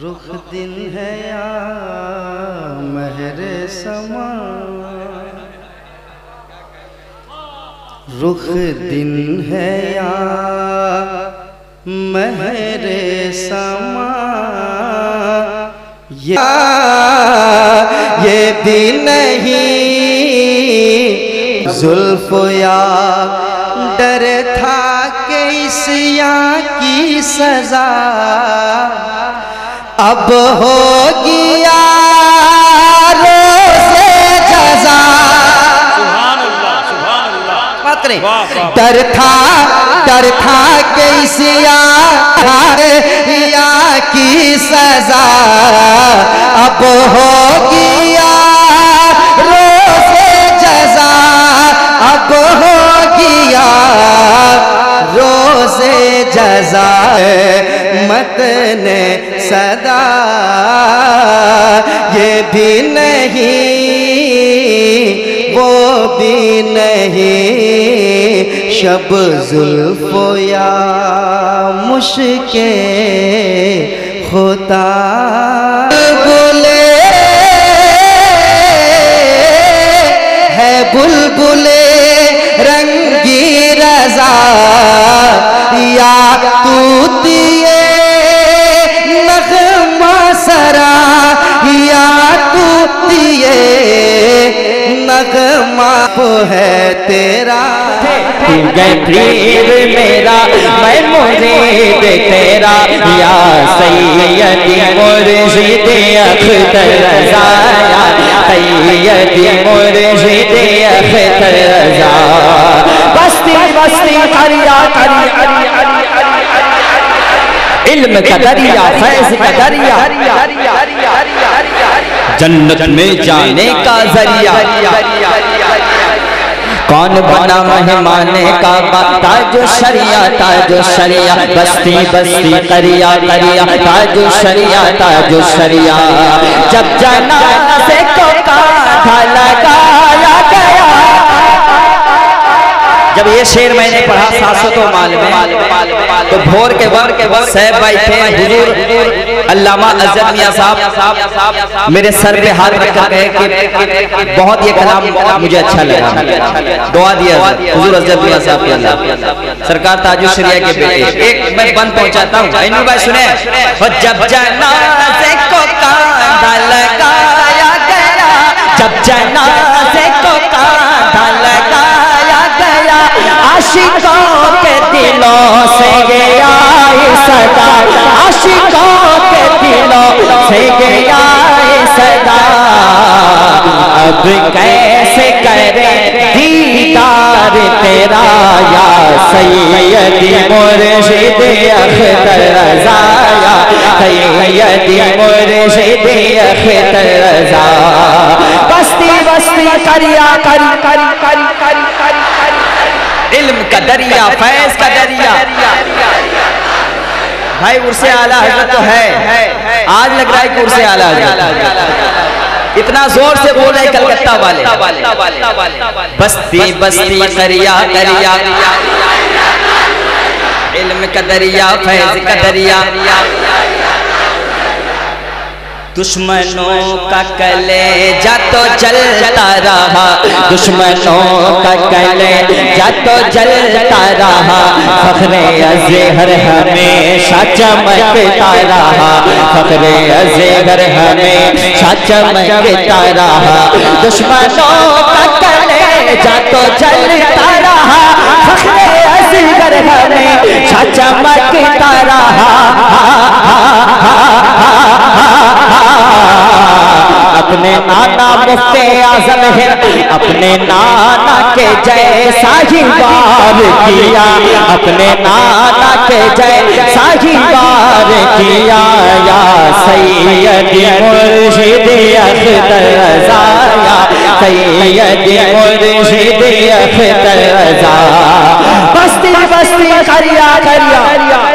रुख दिन है या महरे समा, रुख दिन है या महरे समा, ये भी नहीं जुल्फ या डर था कि इस या की सजा अब होगी रोज़े जज़ा। सुभान अल्लाह, सुभान अल्लाह। बात करें, डर था कि इस या की सजा अब होगी रोज़े जज़ा, अब होगी रोज़े जज़ा। मतने सदा ये भी नहीं वो भी नहीं, शब जुल्फ या मुश्के होता बुलबुले है बुलबुले रंगी रज़ा या तूतिए नग़मा सरा, या तूतिए नग़मा है तेरा। गरीब मेरा मैं मुरीद तेरा, या सैयदी मुर्शिद अख्तर रज़ा, या सैयदी मुर्शिद अख्तर रज़ा। बस्ती बस्ती करिया इल्म का दरिया, फैज़ का दरिया, जन्नत में जाने का जरिया। कौन बना मेहमाने का ताजो शरिया, ताजो शरिया। बस्ती बस्ती करिया करिया ताजो शरिया, ताजो शरिया। जब जनाज़े को कांधा लगाया गया, जब ये शेर मैंने पढ़ा 700 माल में, तो भोर के वक्त साहब भाई थे हुजूर अल्लामा अज़हर मियां साहब मेरे सर पे हाथ रखकर कहे कि बहुत ये कलाम मुझे अच्छा लगा, दुआ दिया हुजूर अज़हर मियां साहब के अल्लाह सरकार ताजुश शरिया के बेटे। एक मैं बंद पहुंचाता हूं, इन्हों भाई सुने। जब जनाज़े को कांधा लगाया गया, जब जनाज़े को कांधा लगाया गया, आशिकों के दिलों से गया सदा, आशिकों के दिलों से गया सदा। अब कैसे करे दीदार तेरा, या सैयदी मुर्शिद अख्तर रज़ा, या सैयदी मुर्शिद अख्तर रज़ा। बस्ती बस्ती करिया इल्म का दरिया, फैज़ का दरिया। भाई उर्से आला हज़रत तो है, आज लग रहा है कि उर्से आला हज़रत इतना जोर से बोल रहे कलकत्ता वाले। बस्ती बस्ती करिया करिया इल्म का दरिया, फैज़ का दरिया। दुश्मनों का कलेजा तो जलता रहा, दुश्मनों का कलेजा तो जलता रहा, फ़ख्रे अज़हर हमेशा चमकता रहा, फ़ख्रे अज़हर हमेशा चमकता रहा। दुश्मनों का कलेजा तो जलता रहा, फ़ख्रे अज़हर हमेशा चमकता रहा। अपने नाना मुफ्ते आज़म है, अपने नाना के जैसा ही वार किया, अपने नाना के जैसा ही वार किया। या सैयदी मुर्शिद अख्तर रज़ा, या सैयदी मुर्शिद अख्तर रज़ा। बस्ती बस्ती करिया करिया